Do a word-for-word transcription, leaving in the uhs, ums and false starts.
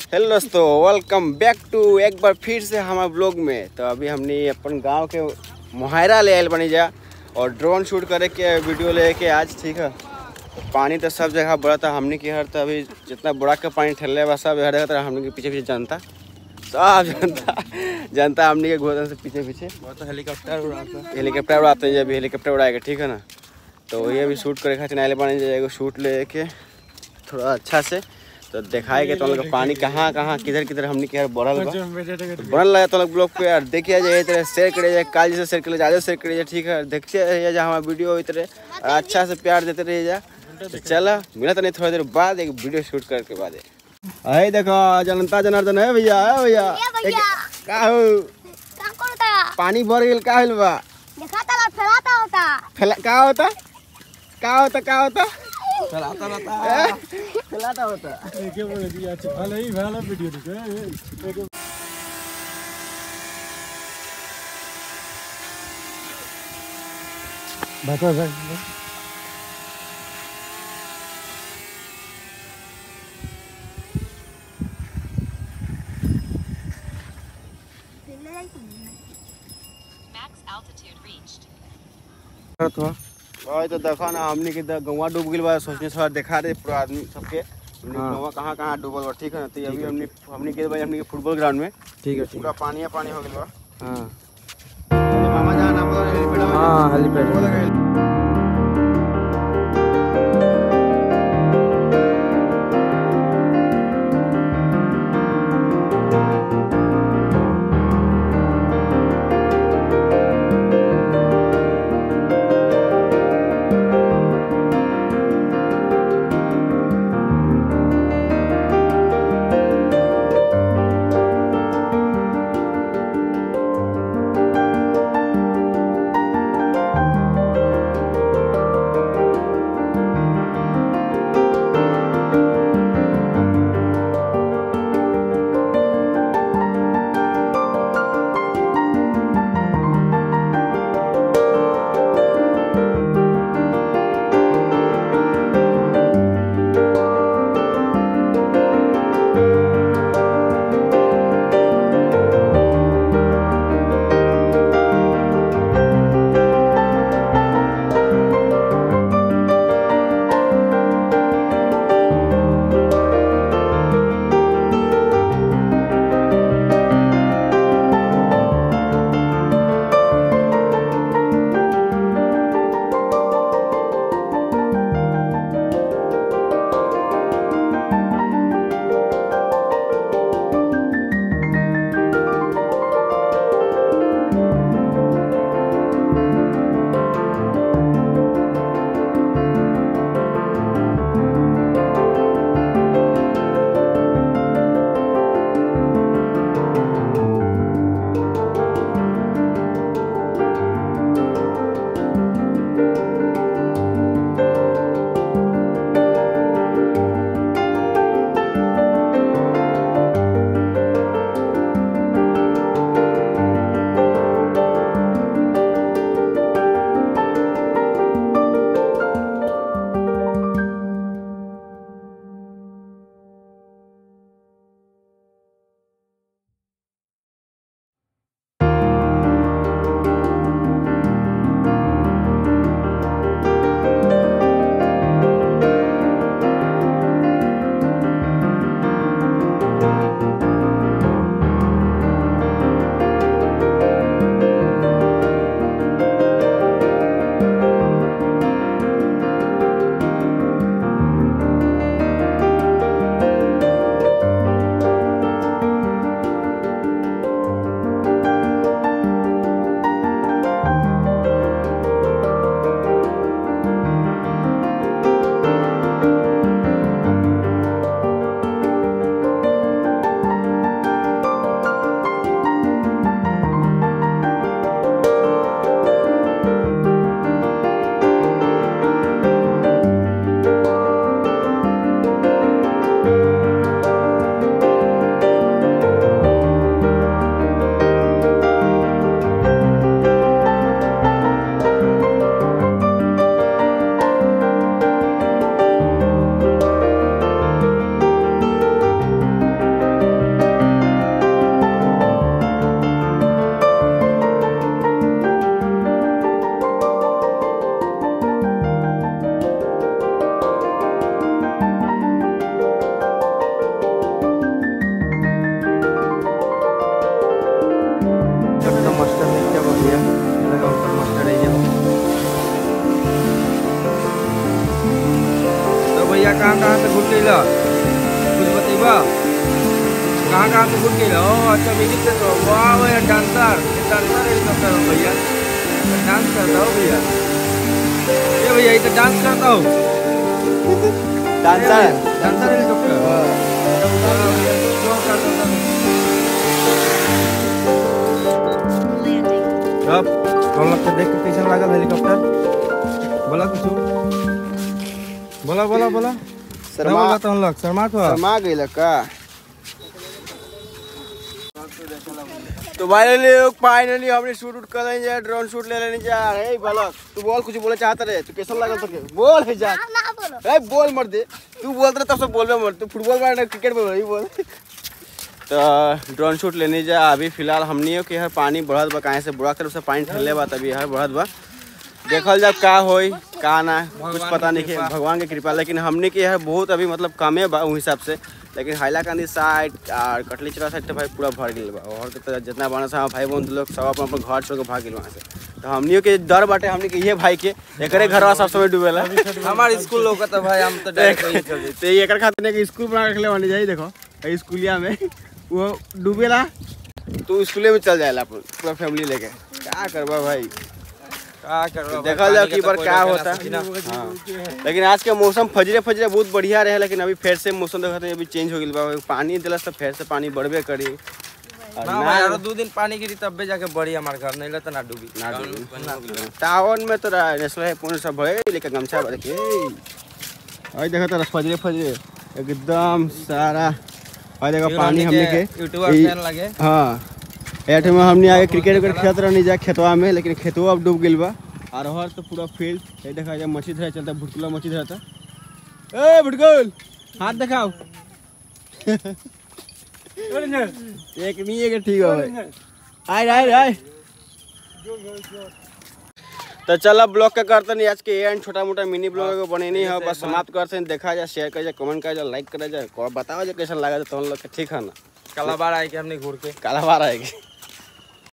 Hello दोस्तों, welcome bank two एक बार फिर से हमारे ब्लॉग में। तो अभी हमने अपन गांव के मोहायरा ले आयल बनी जा और ड्रोन शूट करे के वीडियो ले के आज। ठीक है, पानी तो सब जगह बड़ा था। हमने की हर तो अभी जितना बड़ा के पानी ठहरले बा सब हर जगह हमने के पीछे पीछे जनता सब जनता जनता हमने के गोदन से पीछे पीछे बहुत हेलीकॉप्टर उड़ाता हेलीकॉप्टर उड़ाते हैं। अभी हेलीकॉप्टर उड़ाएगा, ठीक है ना। तो ये अभी शूट करे खातिर आयल बनी जाएगा, शूट ले के थोड़ा अच्छा से तो दिखाएगा तो लोग पानी कहाँ कहाँ किधर किधर हमने के बढ़ल बा तो बनल लगा तो ब्लॉग पे यार देखिए जाए तरह शेयर करे जाए, काल जैसे शेयर करे ज़्यादा शेयर करे जाए, ठीक है। देखते रहिए जा हमारा वीडियो इस तरह अच्छा से प्यार देते रहिए जा। तो चला मिला तो नहीं थोड़ी देर बाद एक वीडियो शूट करके बाद। अरे देखो जनता जनार्दन है भैया, है भैया का हो पानी भर गया का होल बा फैलाता होता का होता का होता का होता फैलाता रहता फैलाता होता क्या बोले दिया अच्छा भले ही भला वीडियो दिखे बता सर Max altitude reached. भाई तो देखा ना हमने के गंवा डूब गई बा। सोचने थोड़ा देखा दे पूरा आदमी सबके गंवा कहाँ कहाँ डूबल बा, ठीक है ना। तो अभी हमने हमने के भाई हमने के फुटबॉल ग्राउंड में, ठीक है, पूरा पानी पानी हो गया बा। हाँ मामा जहाँ नाम हेलीपैड, हाँ हेलीपैड कहाँ पे घुट गई हो? अच्छा म्यूजिक से तो वाह भैया डांसर डांसर हेलीकॉप्टर हो भैया, डांस करता हो भैया, ये भैया ये तो डांस करता हो, डांसर डांसर हेलीकॉप्टर। अब कौन लगता देख के कैसा लगा हेलीकॉप्टर? बोला कुछ, बोला बोला बोला शर्मा बोला तो हम लोग शर्मा तो शर्मा गई का। तो भाई लोग फाइनली हमने शूट उट कर लेंगे, ड्रोन शूट ले लेने जा रहे हैं। बालक तू बोल, कुछ बोले चाहता रहे, तू कैसा लगा तुझे? बोल है जा, अरे बोल मर दे, तू बोलते रहे तब सब बोल मर, तू फुटबॉल में क्रिकेट में वही बोल। तो ड्रोन शूट लेने जा अभी फिलहाल हमनी हो कि हर पानी बढ़त बा, कहाँ से बुरा तरफ से पानी ठल्ले बा, तभी हर बढ़त बा। देखल जाब का होई का ना, कुछ पता नहीं है, भगवान की कृपा। लेकिन हमने के यहाँ बहुत अभी मतलब कमे बा उस हिसाब से, लेकिन हाइलाकांदी साइड और कटली चरा साइड तो भाई पूरा भर गई बा। और तो जितना बना सा भाई बहन लोग सब अपन अपन घर छोड़ के भाग गए वहाँ से। तो हमनियों के डर बाटे, हमने के ये भाई के एकरे घर सब समय डूबेला। हमारे स्कूल लोग तो भाई हम तो डायरेक्ट तो एक खातिर के स्कूल बना रखले वाली जाई, देखो स्कूलिया में वो डूबेला तो स्कूले में चल जाएला अपन पूरा फैमिली लेके। क्या करबा भाई, क्या कर देखा जाओ कि बार क्या होता है। हाँ। लेकिन आज के मौसम फजरे फजरे बहुत बढ़िया रहे, लेकिन अभी फिर से मौसम देखा अभी चेंज हो गया। पानी दिलस तो फिर से पानी बढ़बे करी। और दो दिन पानी गिरी तब जाके बढ़ी हमारे घर, नहीं तो ना डूबी ना डूबी। टाउन में तो नेशनल पुणे सब भय लेके गमछा देखिए, अरे देखा तो फजरे फजरे एकदम सारा। और देखो पानी हमने के यूट्यूबर फैन लगे। हाँ एठ में हमने आगे क्रिकेट विकेट खेलते रहनी जा खेतवा में, लेकिन खेतवा अब डूब गई बा। और हर तो पूरा फील्ड ये देखा जाए मछली धरा चलता, भुटकुला मछली धरता। ए भुटकुल हाथ दिखाओ। एक नहीं है ठीक है, आए आए आए। तो चलो ब्लॉग का करते नहीं आज के एंड, छोटा मोटा मिनी ब्लॉग को बने नहीं है, बस समाप्त करते हैं। देखा जाए, शेयर कर जाए, कमेंट कर जाए, लाइक कर जाए, बताओ जाए कैसा लगा तो हम लोग ठीक है ना। काला बार आएगी हमने घूर के, काला बार आएगी।